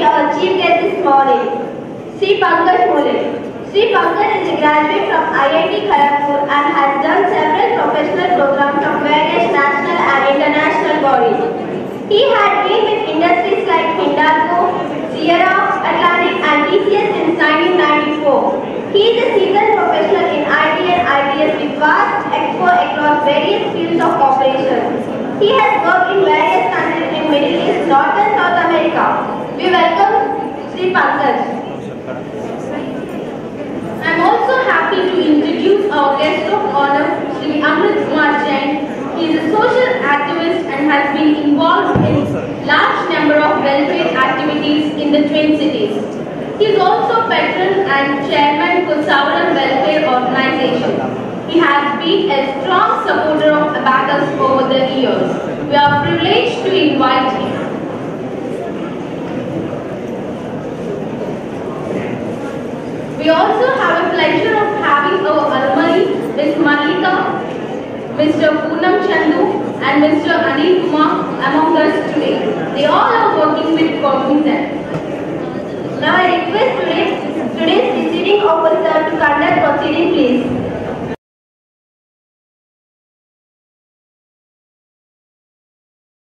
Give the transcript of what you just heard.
our chief guest this morning, Sri Pankaj Mole. Sri Pankaj is a graduate from IIT Kharagpur and has done several professional programs from various national and international bodies. He had been with industries like Hindalco, Sierra, Atlantic and TCS since 1994. He is a seasoned professional in IT and ITS with vast exposure across various fields of operations. He has worked in various countries in Middle East, North and South America. We welcome Sri Pankaj. I am also happy to introduce our guest of honor, Sri Amrit Kumar Jain. He is a social activist and has been involved in large number of welfare activities in the Twin Cities. He is also patron and chairman for Sauran Welfare Organization. He has been a strong supporter of ABACUS over the years. We are privileged to invite him. We also have a pleasure of having our alumni, Ms. Malika, Mr. Poonam Chandu and Mr. Anil Kumar among us today. They all are working with Cognizant. Now I